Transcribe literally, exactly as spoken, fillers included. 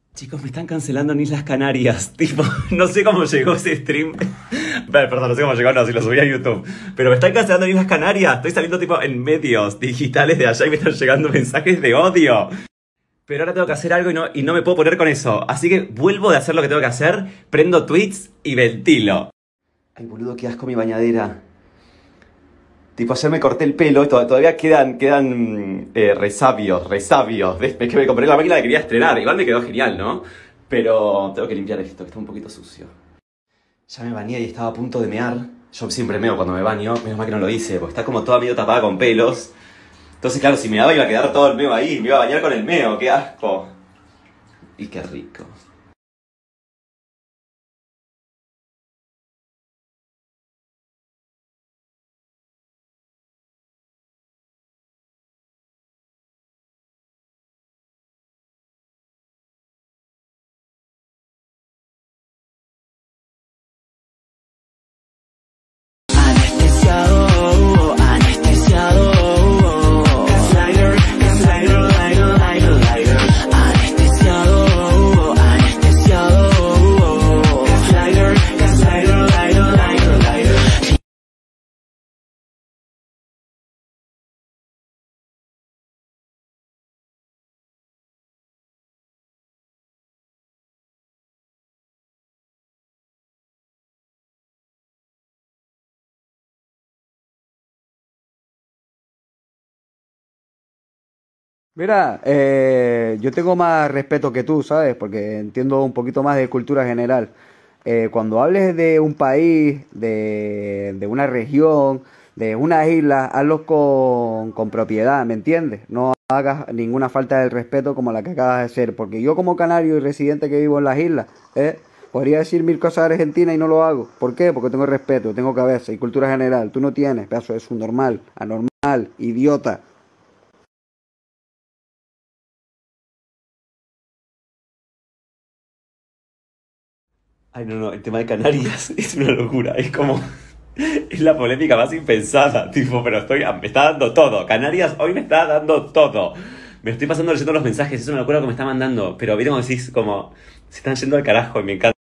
Chicos, me están cancelando en Islas Canarias. Tipo, no sé cómo llegó ese stream. Perdón, no sé cómo llegó, no, si lo subí a YouTube. Pero me están cancelando en Islas Canarias. Estoy saliendo tipo en medios digitales de allá y me están llegando mensajes de odio. Pero ahora tengo que hacer algo y no, y no me puedo poner con eso. Así que vuelvo de hacer lo que tengo que hacer, prendo tweets y ventilo. Ay, boludo, qué asco mi bañadera. Tipo, ayer me corté el pelo, todavía quedan, quedan eh, resabios, resabios. Es que me compré la máquina que quería estrenar. Igual me quedó genial, ¿no? Pero tengo que limpiar esto, que está un poquito sucio. Ya me bañé y estaba a punto de mear. Yo siempre meo cuando me baño, menos mal que no lo hice, porque está como toda medio tapada con pelos. Entonces, claro, si meaba iba a quedar todo el meo ahí, me iba a bañar con el meo, qué asco. Y qué rico. Mira, eh, yo tengo más respeto que tú, ¿sabes? Porque entiendo un poquito más de cultura general. Eh, cuando hables de un país, de, de una región, de una isla, hazlo con, con propiedad, ¿me entiendes? No hagas ninguna falta de respeto como la que acabas de hacer. Porque yo como canario y residente que vivo en las islas, eh, podría decir mil cosas de Argentina y no lo hago. ¿Por qué? Porque tengo respeto, tengo cabeza y cultura general. Tú no tienes, pedazo de subnormal, anormal, idiota. Ay, no, no, el tema de Canarias es una locura. Es como... Es la polémica más impensada, tipo, pero estoy... Me está dando todo. Canarias hoy me está dando todo. Me estoy pasando leyendo los mensajes, es una locura que me está mandando. Pero vieron como decís, como... Se están yendo al carajo y me encanta.